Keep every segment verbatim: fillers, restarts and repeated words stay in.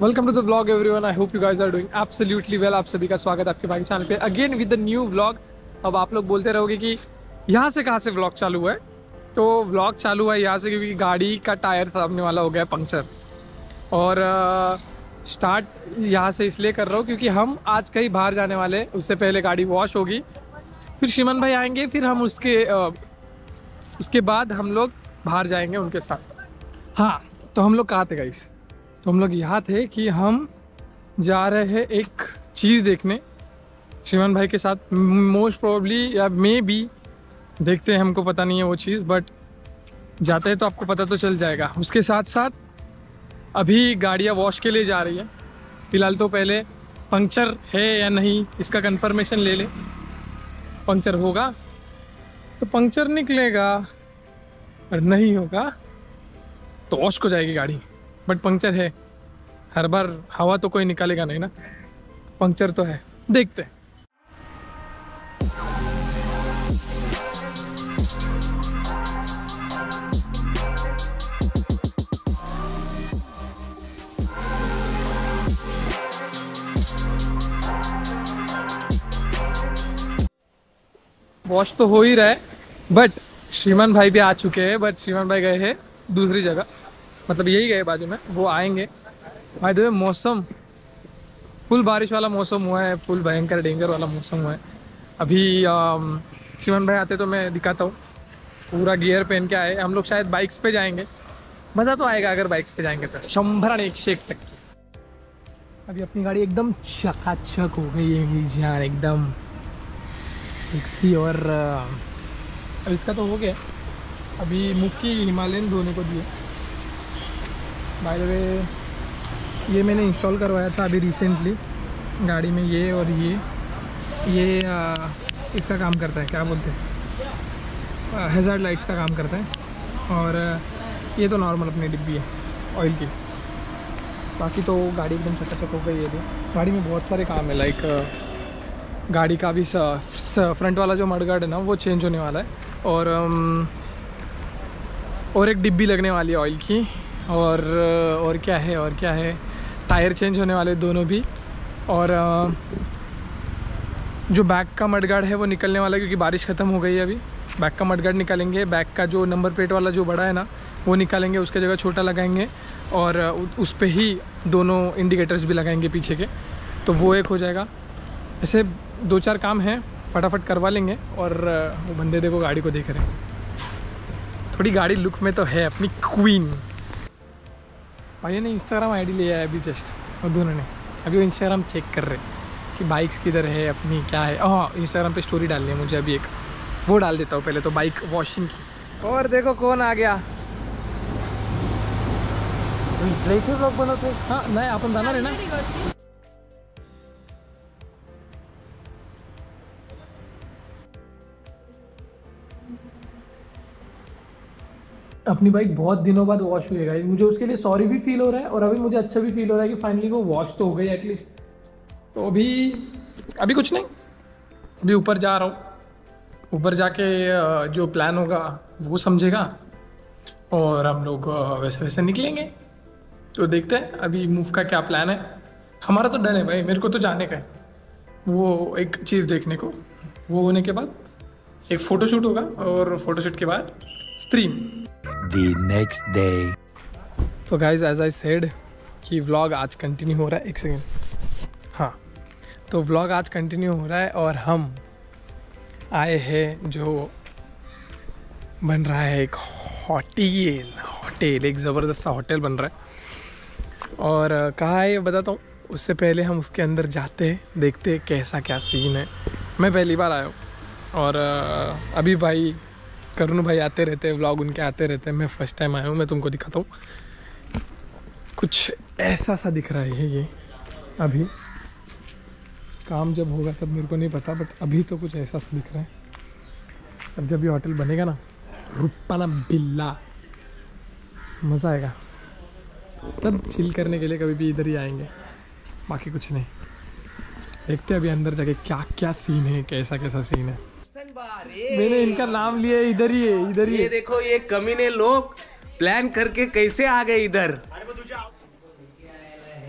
Welcome to the vlog everyone. I hope you guys are doing absolutely well. आप सभी का स्वागत है आपके भाई चैनल पे again with the new vlog. अब आप लोग बोलते रहोगे कि यहाँ से कहाँ से व्लॉग चालू हुआ है, तो व्लॉग चालू हुआ है यहाँ से क्योंकि गाड़ी का टायर सामने वाला हो गया पंक्चर। और स्टार्ट यहाँ से इसलिए कर रहा हूँ क्योंकि हम आज कहीं बाहर जाने वाले हैं। उससे पहले गाड़ी वॉश होगी, फिर श्रीमान भाई आएंगे, फिर हम उसके आ, उसके बाद हम लोग बाहर जाएंगे उनके साथ। हाँ, तो हम लोग कहाँ थे गाइस? तो हम लोग यहाँ थे कि हम जा रहे हैं एक चीज़ देखने श्रीमान भाई के साथ। मोस्ट प्रोबेबली या मे बी, देखते हैं, हमको पता नहीं है वो चीज़, बट जाते हैं तो आपको पता तो चल जाएगा। उसके साथ साथ अभी गाड़ियाँ वॉश के लिए जा रही है। फ़िलहाल तो पहले पंक्चर है या नहीं इसका कंफर्मेशन ले ले। पंक्चर होगा तो पंक्चर निकलेगा, और नहीं होगा तो वॉश को जाएगी गाड़ी। बट पंक्चर है, हर बार हवा तो कोई निकालेगा नहीं ना, पंक्चर तो है, देखते हैं। वॉश तो हो ही रहा है, बट श्रीमान भाई भी आ चुके हैं। बट श्रीमान भाई गए हैं दूसरी जगह, मतलब यही गए बाजू में, वो आएंगे। भाई देखो मौसम फुल बारिश वाला मौसम हुआ है, फुल भयंकर डेंजर वाला मौसम हुआ है। अभी श्रीमान भाई आते तो मैं दिखाता हूँ। पूरा गियर पहन के आए हम लोग, शायद बाइक्स पे जाएंगे। मज़ा तो आएगा अगर बाइक्स पे जाएंगे तो, शंभर एक शेक तक की। अभी अपनी गाड़ी एकदम चकाचक हो गई है यार, एकदम सेक्सी। और अब इसका तो हो गया, अभी मुफ्त की हिमालयन धोने को दिए। बाय द वे ये मैंने इंस्टॉल करवाया था अभी रिसेंटली गाड़ी में, ये और ये ये आ, इसका काम करता है, क्या बोलते हैं, हैज़ार्ड लाइट्स का काम करता है। और ये तो नॉर्मल अपनी डिब्बी है ऑयल की। बाकी तो गाड़ी एकदम चकाचक हो गई है। अभी गाड़ी में बहुत सारे काम है, लाइक गाड़ी का भी फ्रंट वाला जो मडगार्ड है ना वो चेंज होने वाला है, और और एक डिब्बी लगने वाली है ऑयल की। और और क्या है और क्या है टायर चेंज होने वाले दोनों भी। और जो बैक का मडगार्ड है वो निकलने वाला है क्योंकि बारिश ख़त्म हो गई है। अभी बैक का मडगार्ड निकालेंगे, बैक का जो नंबर प्लेट वाला जो बड़ा है ना वो निकालेंगे, उसके जगह छोटा लगाएंगे, और उस पर ही दोनों इंडिकेटर्स भी लगाएंगे पीछे के, तो वो एक हो जाएगा। ऐसे दो चार काम हैं, फटाफट करवा लेंगे। और वो बंदे देखो गाड़ी को देख रहे हैं, थोड़ी गाड़ी लुक में तो है अपनी क्वीन। भाई ने इंस्टाग्राम आईडी लिया है अभी जस्ट, और दोनों ने अभी वो इंस्टाग्राम चेक कर रहे हैं कि बाइक्स किधर है अपनी, क्या है। हाँ, इंस्टाग्राम पे स्टोरी डालनी है मुझे अभी, एक वो डाल देता हूँ पहले तो बाइक वॉशिंग की। और देखो कौन आ गया, लोग बनते। हाँ नहीं, अपन जाणार है ना। अपनी बाइक बहुत दिनों बाद वॉश हुई है, मुझे उसके लिए सॉरी भी फील हो रहा है, और अभी मुझे अच्छा भी फील हो रहा है कि फाइनली वो वॉश तो हो गई एटलीस्ट। तो अभी अभी कुछ नहीं, अभी ऊपर जा रहा हूँ। ऊपर जाके जो प्लान होगा वो समझेगा, और हम लोग वैसे वैसे निकलेंगे। तो देखते हैं अभी मूव का क्या प्लान है। हमारा तो डन है भाई, मेरे को तो जाने का है वो एक चीज़ देखने को। वो होने के बाद एक फ़ोटोशूट होगा, और फोटोशूट के बाद स्ट्रीम The next day. तो गाइज एज आई सेड कि व्लॉग आज कंटिन्यू हो रहा है। एक सेकेंड, हाँ, तो व्लॉग आज कंटिन्यू हो रहा है, और हम आए हैं जो बन रहा है एक होटल होटल एक ज़बरदस्त सा होटल बन रहा है। और कहाँ है ये बताता हूँ, उससे पहले हम उसके अंदर जाते हैं, देखते हैं कैसा क्या सीन है। मैं पहली बार आया हूँ, और अभी भाई करुण भाई आते रहते हैं, व्लॉग उनके आते रहते हैं। मैं फ़र्स्ट टाइम आया हूँ, मैं तुमको दिखाता हूँ। कुछ ऐसा सा दिख रहा है ये। अभी काम जब होगा तब मेरे को नहीं पता, बट अभी तो कुछ ऐसा सा दिख रहा है। अब जब ये होटल बनेगा ना, रुप्पाना बिल्ला, मज़ा आएगा। तब चिल करने के लिए कभी भी इधर ही आएंगे, बाकी कुछ नहीं। देखते हैं अभी अंदर जाके क्या क्या सीन है, कैसा कैसा सीन है। मैंने इनका नाम लिया, इधर ही है, इधर ही। ये देखो ये कमीने लोग प्लान करके कैसे आ गए इधर।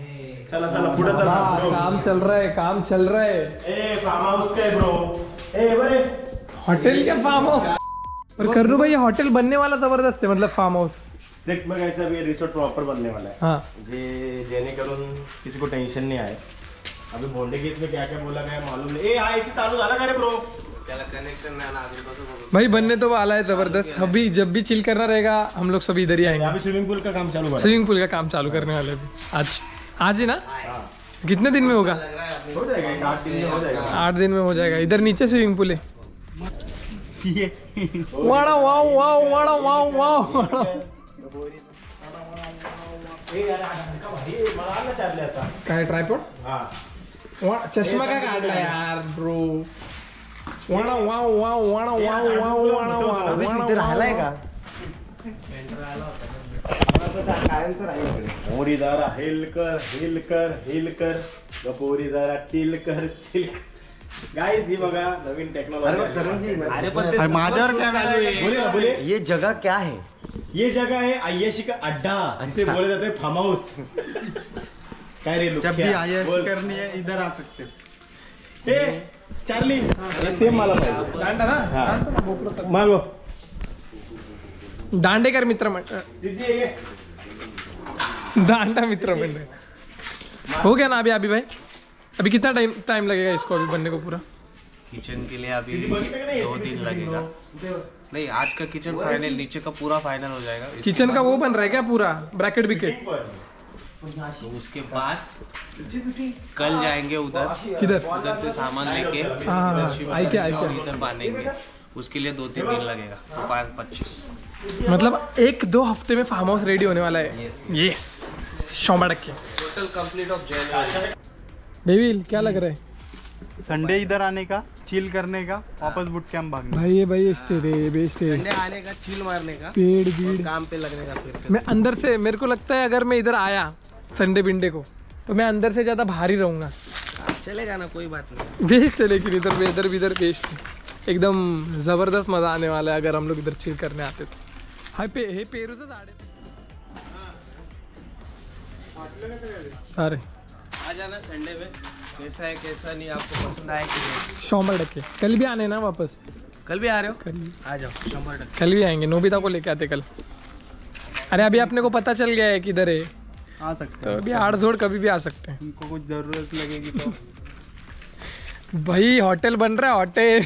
चला चला पुढे चला हाँ, काम चल रहा है काम चल रहा है। ए फार्म हाउस का है ब्रो। ए बरे हॉटेल क्या फार्म हाउस। और करनू भाई ये होटल बनने वाला जबरदस्त है, मतलब फार्म हाउस देख मग ऐसा भी रिसोर्ट प्रॉपर बनने वाला है। हाँ जे जेणेकरून किसी को टेंशन नहीं आए। अभी बोंडे केस में क्या क्या बोला गया मालूम नहीं। ए हाँ एसी चालू झाला का रे ब्रो? त्याला कनेक्शन नाही आला अजून कसं बघू। भाई बनने तो वाला है जबरदस्त। अभी जब भी चिल करना रहेगा हम लोग सभी इधर ही आएंगे। अभी स्विमिंग पूल का काम चालू है। स्विमिंग पूल का काम चालू करने वाले अभी आज आज ही ना। कितने दिन में होगा? हो जाएगा एक आठ दिन में हो जाएगा। आठ दिन में हो जाएगा। इधर नीचे स्विमिंग पूल है। वाड़ा वाओ वाओ वाड़ा वाओ वाओ वाड़ा। ए यार का भाई मला आला चालले असा काय ट्रायपॉड? हां वा चष्मा का काढला यार ब्रो। वाड़ा वाओ वाओ वाड़ा वाओ वाओ वाड़ा वाड़ा इथे राहिलाय का? पोरी जरा हिल कर हिल कर हिल कर पोरी जरा चिल कर चिल कर। गाइस ही बघा नवीन टेक्नॉलॉजी। अरे पण ते माझ्यावर कॅमेरा आहे. बोले ना बोले। ये जगह क्या है? ये जगह है अय्याशी का अड्डा, इसे बोले जाते हैं फार्म हाउस। काय रे जब भी आय्याशी करनी है इधर आ सकते हो। ए चार्ली सेम मला पाहिजे। दांडा ना दांडा गोप्रो तक मागो दांडेकर मित्र मंडळ। दीदी ये दांडा मित्र मंडळ हो गया ना अभी अभी भाई? अभी कितना टाइम टाइम लगेगा इसको अभी बनने को पूरा? किचन के लिए अभी दो दिन लगेगा। नहीं आज का किचन फाइनल, नीचे का पूरा फाइनल हो जाएगा। इसके किचन का वो बन रहा है क्या पूरा ब्रैकेट बिकेट? तो उसके बाद कल जाएंगे उधर, किधर? उधर से सामान लेके हाँ, इधर शिफ्ट आई क्या, आई करेंगे और क्या? इधर बांधेंगे। उसके लिए दो तीन दिन लगेगा, तो पाँच पच्चीस। मतलब एक दो हफ्ते में फार्म हाउस रेडी होने वाला है। यस शोमा टक्के टोटल कंप्लीट ऑफ जनवरी। डेविल क्या लग रहा है संडे इधर आने का, चिल करने का, वापस बुट कैंप भागने। भाई? ये भाई बेस्ट है बेस्ट है। संडे आने का, चिल मारने का, पेड़ बीड़ काम पे लगने का। फिर मैं अंदर से मेरे को लगता है अगर मैं इधर आया संडे बिंडे को तो मैं अंदर से ज्यादा बाहर ही रहूंगा। चलेगा ना, कोई बात नहीं। बेस्ट है लेकिन इधर इधर भी इधर बेस्ट है। एकदम जबरदस्त मजा आने वाला है अगर हम लोग इधर चिल करने आते तो। हाय पे हे पेरूचं झाड आहे। अरे आ जाना संडे में, कैसा है कैसा नहीं, आपको पसंद आए कि नहीं। शंबर टक्के कल भी आने ना वापस? कल भी आ रहे हो? कल आ जाओ, शंबर टक्के। कल भी आएंगे। नोबिता को लेके आते कल। अरे अभी अपने को पता चल गया है किधर है, आ सकते तो हैं। अभी आड़ जोड़ कभी भी आ सकते हैं। उनको कुछ जरूरत लगेगी तो भाई होटल बन रहा है होटल।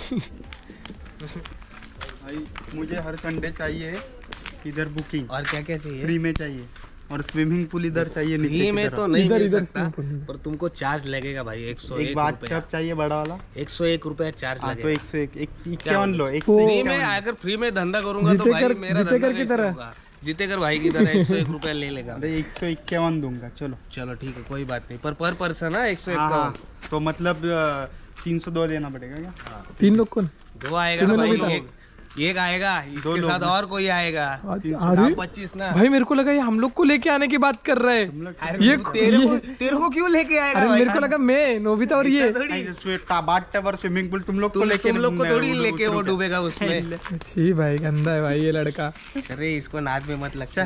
भाई मुझे हर संडे चाहिए इधर बुकिंग, और क्या क्या चाहिए? फ्री में चाहिए, और स्विमिंग पूल इधर चाहिए नीचे फ्री की में तरफ। तो नहीं इधर- मिल इधर सकता, swimming pool। पर तुमको चार्ज लगेगा भाई। एक सौ एक एक बात रुपया, टब चाहिए बड़ा वाला। एक सौ एक रुपया चार्ज हाँ तो लगेगा। एक सौ एक एक इक्यावन लो, एक सौ वो- फ्री में इक्यावन। अगर फ्री में धंधा करूंगा तो जीतेकर- भाई मेरा जीतेकर धंधा की कैसे तरह। होगा? जीतेकर भाई की तरह एक सौ एक रुपया ले लेगा। अरे एक सौ इक्यावन दूंगा चलो। चलो ठीक है, कोई बात नहीं, पर पर पर्सन है एक सौ हाँ हाँ इक्यावन। तो मतलब तीन सौ दो देना पड़ेगा क्या? तीन लोग कौन? दो आएगा ना तुम्हें भाई, नहीं एक एक आएगा, इसके लोग साथ हैं। और कोई आएगा। अरे पच्चीस ना भाई मेरे को लगा ये हम लोग को लेके आने की बात कर रहा है। अरे ये तेरे को ये- तेरे को क्यों लेके आएगा अरे भाई? मेरे को लगा मैं नोबिता और ये। थोड़ी बाथ टब और स्विमिंग पूल तुम लोग को तुम लेके तुम लोग को थोड़ी उड़- लेके वो उड़- डूबेगा उसमें। छी भाई गंदा है भाई ये लड़का। अरे इसको नाच में मत लगता।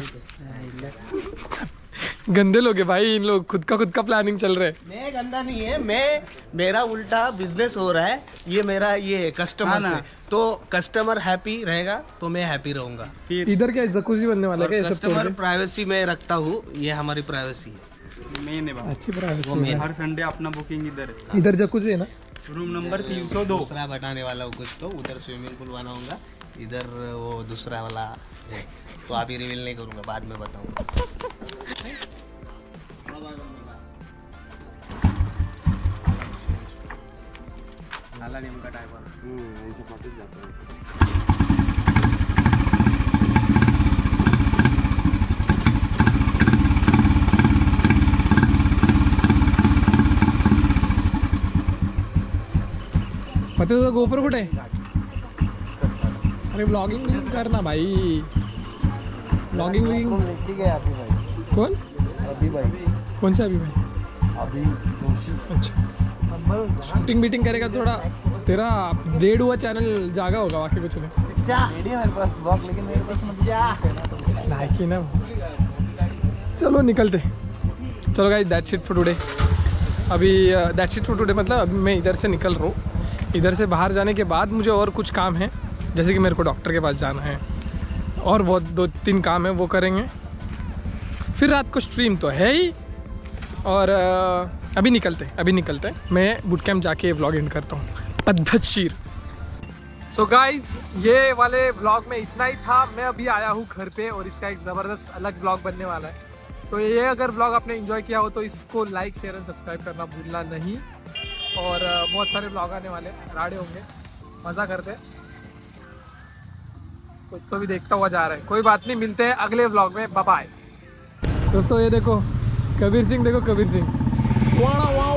गंदे लोग है भाई इन लोग। खुद का खुद का प्लानिंग चल रहा है। मैं गंदा नहीं है, मैं मेरा उल्टा बिजनेस हो रहा है। ये मेरा ये कस्टमर हाँ ना। से, तो कस्टमर हैप्पी रहेगा तो मैं हैप्पी रहूंगा। फिर इधर क्या जकूजी बनने वाला है क्या ये सब? कस्टमर तोड़ के? प्राइवेसी में रखता हूँ, ये हमारी प्राइवेसी है। मेन है बात। अच्छी प्राइवेसी वो है। मेन हर संडे अपना बुकिंग इधर है। इधर जकूजी है ना? रूम नंबर तीन सौ दो। दूसरा बताने वाला हूँ कुछ, तो उधर स्विमिंग पूल बनाऊंगा, इधर वो दूसरा वाला है, तो अभी रिवील नहीं करूंगा, बाद में बताऊंगा। झाला नेमका टायपर। पता तुझा गोप्रो कुठे आहे? अरे ब्लॉगिंग कर ना भाई। ब्लॉगिंग कौन? अभी भाई कौन सा अभी भाई? अभी जोशी। अच्छा शूटिंग बीटिंग करेगा थोड़ा। तेरा डेढ़ हुआ चैनल जागा होगा, बाकी कुछ नहीं। मेरे पास ब्लॉग, लेकिन मेरे पास लाइक ही ना। चलो निकलते। चलो guys that's it for today. अभी दैट्स इट फॉर टुडे मतलब अभी मैं इधर से निकल रहा हूँ। इधर से बाहर जाने के बाद मुझे और कुछ काम है, जैसे कि मेरे को डॉक्टर के पास जाना है और बहुत दो तीन काम है वो करेंगे। फिर रात को स्ट्रीम तो है ही और uh, अभी निकलते अभी निकलते मैं बूट कैंप जाके व्लॉग एंड करता हूँ पद्धतशीर। सो गाइज ये वाले व्लॉग में इतना ही था। मैं अभी आया हूँ घर पे और इसका एक ज़बरदस्त अलग व्लॉग बनने वाला है। तो ये अगर व्लॉग आपने एंजॉय किया हो तो इसको लाइक शेयर एंड सब्सक्राइब करना भूलना नहीं। और बहुत सारे व्लॉग आने वाले राड़े होंगे, मज़ा करते हैं। कुछ तो भी देखता हुआ जा रहा है, कोई बात नहीं, मिलते हैं अगले व्लॉग में। बाय बाय दोस्तों। ये देखो कबीर सिंह, देखो कबीर सिंह। वाह वाह